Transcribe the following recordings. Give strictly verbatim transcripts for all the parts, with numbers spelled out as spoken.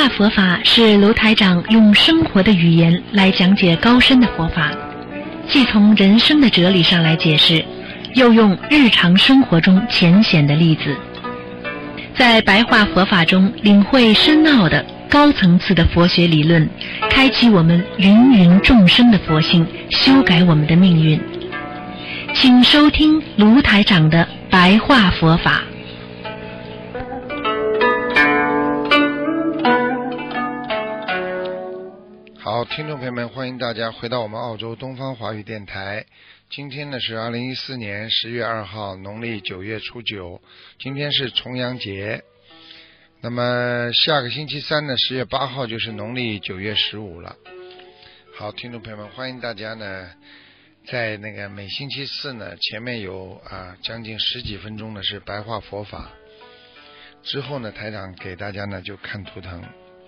话佛法是卢台长用生活的语言来讲解高深的佛法，既从人生的哲理上来解释，又用日常生活中浅显的例子，在白话佛法中领会深奥的高层次的佛学理论，开启我们芸芸众生的佛性，修改我们的命运。请收听卢台长的白话佛法。 好，听众朋友们，欢迎大家回到我们澳洲东方华语电台。今天呢是二零一四年十月二号，农历九月初九，今天是重阳节。那么下个星期三呢，十月八号就是农历九月十五了。好，听众朋友们，欢迎大家呢，在那个每星期四呢，前面有啊将近十几分钟呢是白话佛法，之后呢台长给大家呢就看图腾。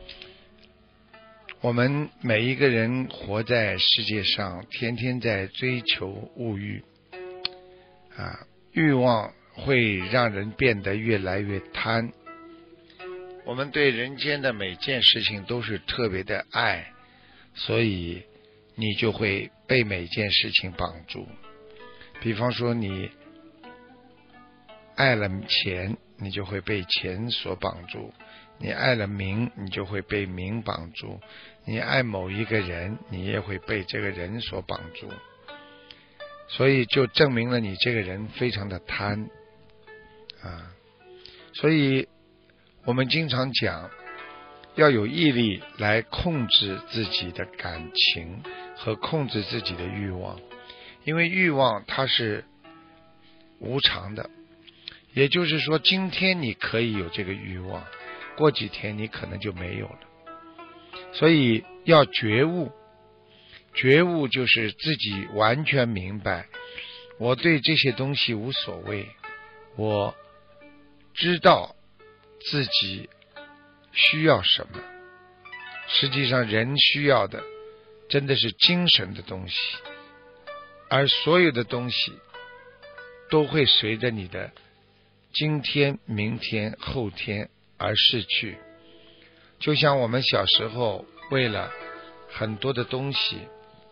我们每一个人活在世界上，天天在追求物欲啊，欲望会让人变得越来越贪。我们对人间的每件事情都是特别的爱，所以你就会被每件事情绑住。比方说你爱了钱，你就会被钱所绑住；你爱了名，你就会被名绑住；你爱某一个人，你也会被这个人所绑住。所以就证明了你这个人非常的贪啊。所以我们经常讲要有毅力来控制自己的感情和控制自己的欲望，因为欲望它是无常的，也就是说今天你可以有这个欲望，过几天你可能就没有了。所以要觉悟，觉悟就是自己完全明白，我对这些东西无所谓，我知道自己需要什么。实际上人需要的真的是精神的东西，而所有的东西都会随着你的今天、明天、后天而逝去。就像我们小时候为了很多的东西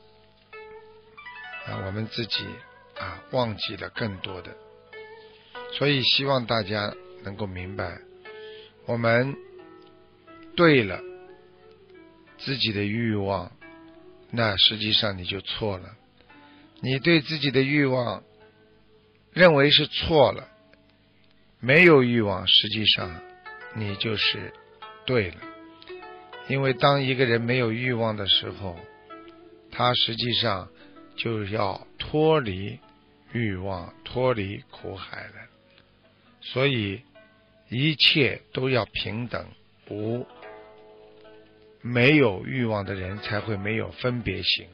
啊，我们自己啊忘记了更多的。所以希望大家能够明白，我们对了自己的欲望，那实际上你就错了。你对自己的欲望认为是错了，没有欲望，实际上你就是对了。因为当一个人没有欲望的时候，他实际上就要脱离欲望，脱离苦海了。所以一切都要平等，无没有欲望的人才会没有分别心。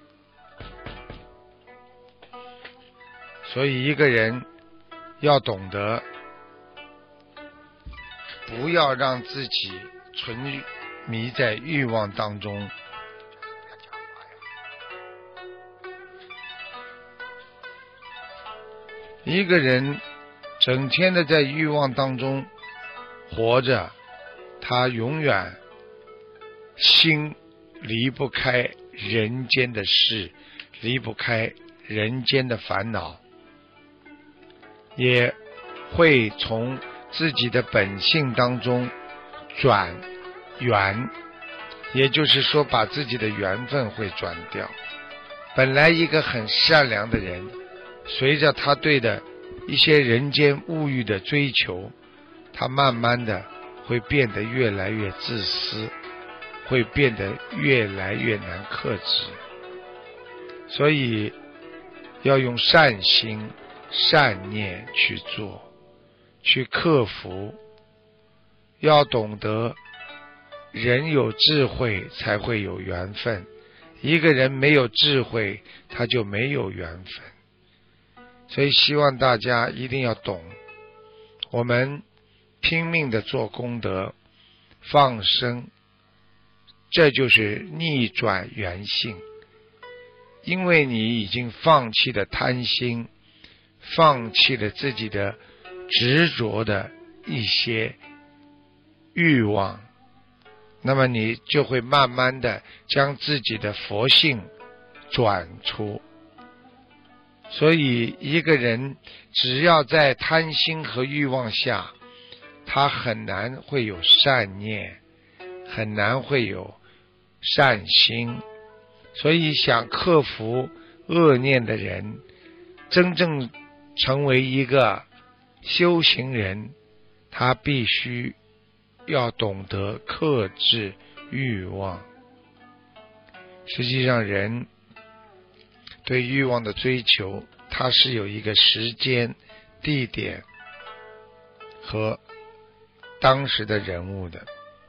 所以一个人要懂得不要让自己沉迷在欲望当中。一个人整天的在欲望当中活着，他永远心离不开人间的事，离不开人间的烦恼，也会从自己的本性当中转缘，也就是说把自己的缘分会转掉。本来一个很善良的人，随着他对的一些人间物欲的追求，他慢慢的会变得越来越自私，会变得越来越难克制。所以要用善心善念去做，去克服。要懂得人有智慧才会有缘分，一个人没有智慧他就没有缘分。所以希望大家一定要懂，我们拼命的做功德放生，这就是逆转缘性。因为你已经放弃了贪心，放弃了自己的执着的一些欲望， 那么你就会慢慢的将自己的佛性转出。所以一个人只要在贪心和欲望下，他很难会有善念，很难会有善心。所以想克服恶念的人，真正成为一个修行人，他必须要懂得克制欲望。实际上人对欲望的追求，它是有一个时间、地点和当时的人物的。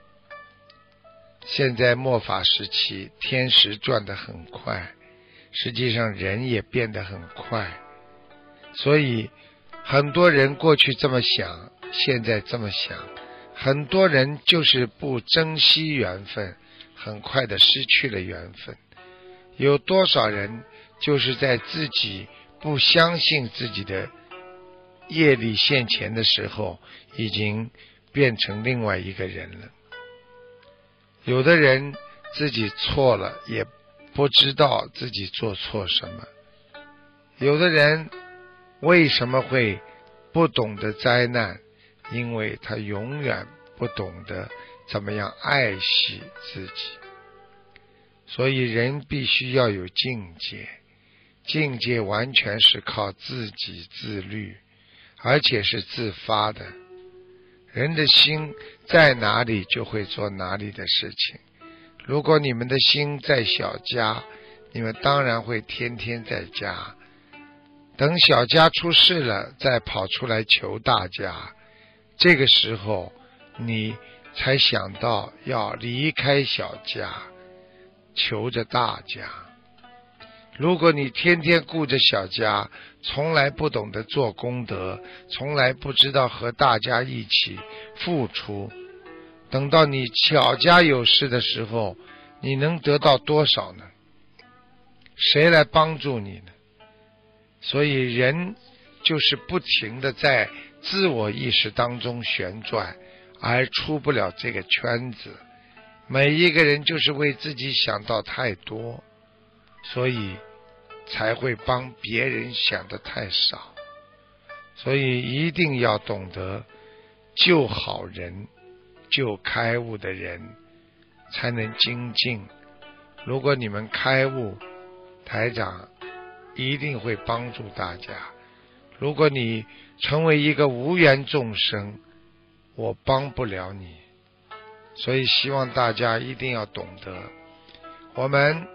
现在末法时期，天时转得很快，实际上人也变得很快，所以很多人过去这么想，现在这么想，很多人就是不珍惜缘分，很快的失去了缘分。有多少人就是在自己不相信自己的业力现前的时候，已经变成另外一个人了。有的人自己错了，也不知道自己做错什么。有的人为什么会不懂得灾难？因为他永远不懂得怎么样爱惜自己。所以人必须要有境界，境界完全是靠自己自律，而且是自发的。人的心在哪里，就会做哪里的事情。如果你们的心在小家，你们当然会天天在家。等小家出事了，再跑出来求大家，这个时候你才想到要离开小家，求着大家。如果你天天顾着小家，从来不懂得做功德，从来不知道和大家一起付出，等到你小家有事的时候，你能得到多少呢？谁来帮助你呢？所以人就是不停地在自我意识当中旋转，而出不了这个圈子。每一个人就是为自己想到太多，所以才会帮别人想得太少。所以一定要懂得救好人，救开悟的人才能精进。如果你们开悟，台长一定会帮助大家。如果你成为一个无缘众生，我帮不了你。所以希望大家一定要懂得，我们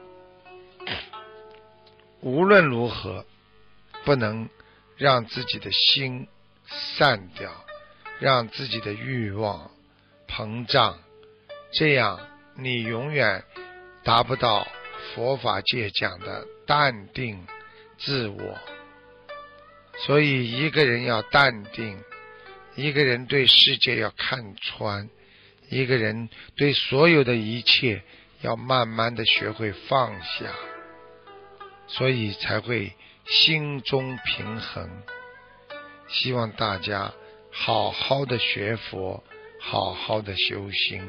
无论如何不能让自己的心散掉，让自己的欲望膨胀，这样你永远达不到佛法界讲的淡定自我。所以一个人要淡定，一个人对世界要看穿，一个人对所有的一切要慢慢的学会放下，所以才会心中平衡。希望大家好好的学佛，好好的修心。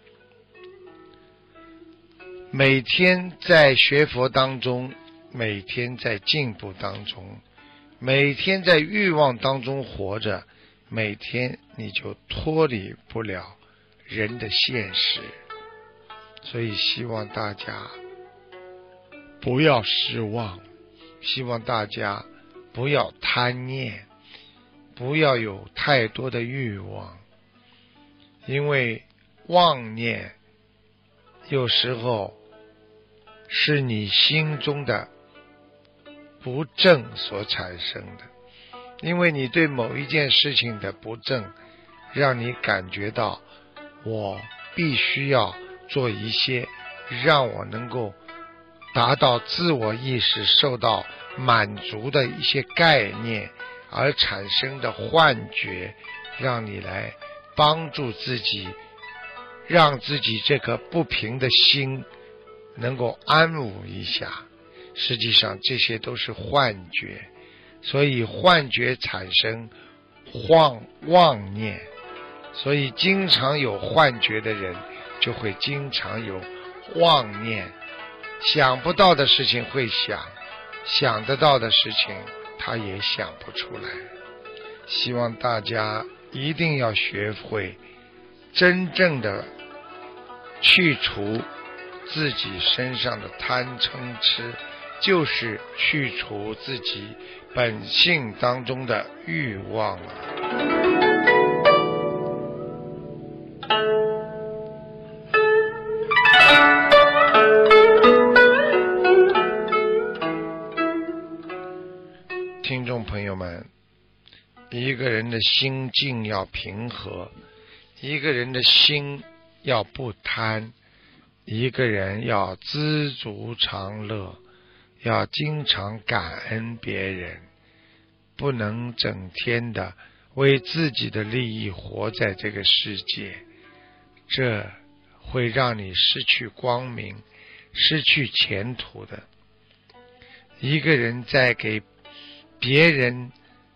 每天在学佛当中，每天在进步当中，每天在欲望当中活着，每天你就脱离不了人的现实。所以希望大家不要失望，希望大家不要贪念，不要有太多的欲望。因为妄念有时候是你心中的不正所产生的，因为你对某一件事情的不正，让你感觉到我必须要做一些让我能够达到自我意识受到满足的一些概念，而产生的幻觉，让你来帮助自己，让自己这颗不平的心能够安稳一下。实际上这些都是幻觉，所以幻觉产生妄妄念，所以经常有幻觉的人就会经常有妄念，想不到的事情会想，想得到的事情他也想不出来。希望大家一定要学会真正的去除自己身上的贪嗔痴，就是去除自己本性当中的欲望了。听众朋友们，一个人的心境要平和，一个人的心要不贪，一个人要知足常乐，要经常感恩别人，不能整天的为自己的利益活在这个世界，这会让你失去光明，失去前途的。一个人在给别人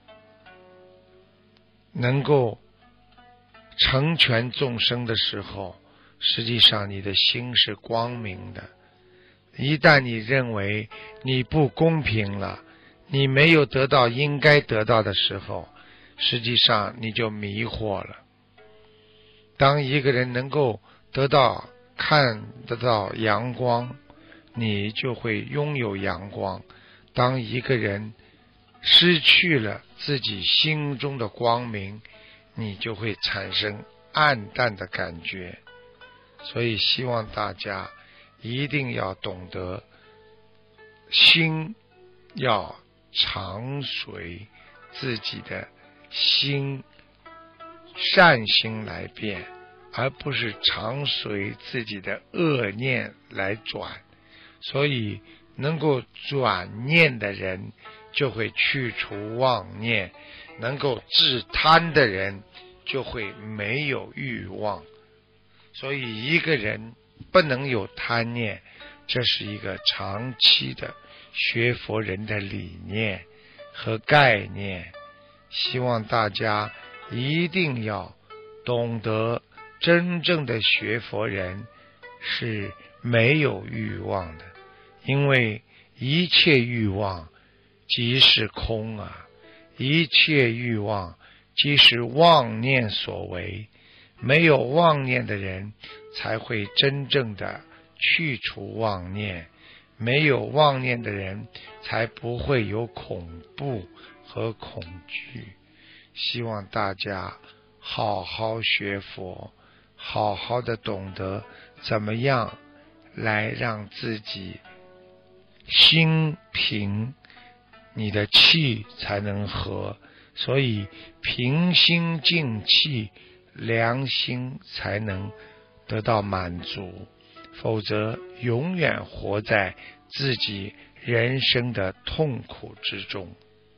能够成全众生的时候，实际上你的心是光明的。一旦你认为你不公平了，你没有得到应该得到的时候，实际上你就迷惑了。当一个人能够得到看得到阳光，你就会拥有阳光。当一个人失去了自己心中的光明，你就会产生暗淡的感觉。所以希望大家一定要懂得，心要常随自己的心善心来变，而不是常随自己的恶念来转。所以能够转念的人就会去除妄念，能够治贪的人就会没有欲望。所以一个人不能有贪念，这是一个长期的学佛人的理念和概念。希望大家一定要懂得，真正的学佛人是没有欲望的，因为一切欲望即是空啊，一切欲望即是妄念所为。没有妄念的人才会真正的去除妄念，没有妄念的人才不会有恐怖和恐惧。希望大家好好学佛，好好的懂得怎么样来让自己心平，你的气才能和。所以平心静气，良心才能得到满足，否则永远活在自己人生的痛苦之中。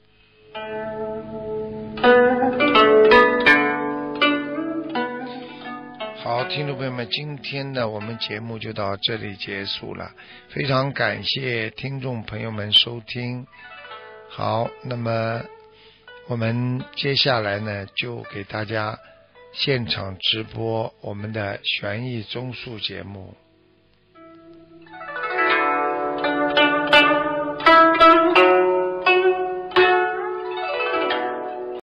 好，听众朋友们，今天呢我们节目就到这里结束了，非常感谢听众朋友们收听。好，那么我们接下来呢就给大家现场直播我们的悬疑综述节目。